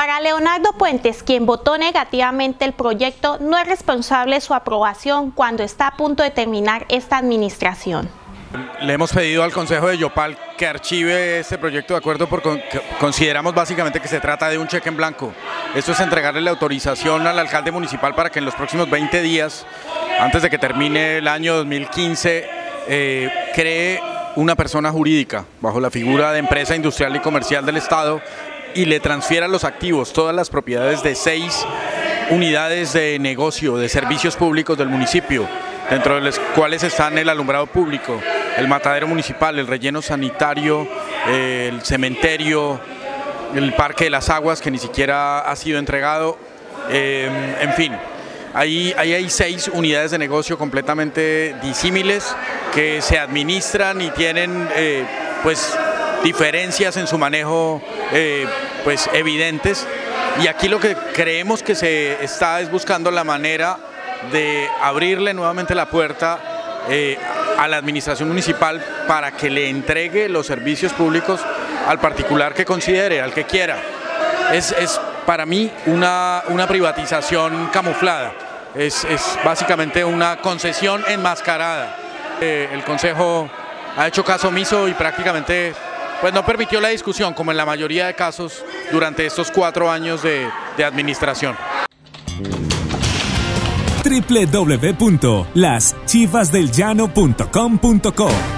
Para Leonardo Puentes, quien votó negativamente el proyecto, no es responsable su aprobación cuando está a punto de terminar esta administración. Le hemos pedido al Consejo de Yopal que archive este proyecto de acuerdo porque consideramos básicamente que se trata de un cheque en blanco. Esto es entregarle la autorización al alcalde municipal para que en los próximos 20 días, antes de que termine el año 2015, cree una persona jurídica bajo la figura de empresa industrial y comercial del Estado y le transfiera los activos, todas las propiedades de 6 unidades de negocio, de servicios públicos del municipio, dentro de los cuales están el alumbrado público, el matadero municipal, el relleno sanitario, el cementerio, el parque de las aguas que ni siquiera ha sido entregado, en fin. Ahí hay 6 unidades de negocio completamente disímiles que se administran y tienen pues diferencias en su manejo pues evidentes, y aquí lo que creemos que se está es buscando la manera de abrirle nuevamente la puerta a la administración municipal para que le entregue los servicios públicos al particular que considere, al que quiera. Es para mí una privatización camuflada, es básicamente una concesión enmascarada. El Consejo ha hecho caso omiso y prácticamente pues no permitió la discusión, como en la mayoría de casos durante estos 4 años de administración. www.laschifasdelllano.com.co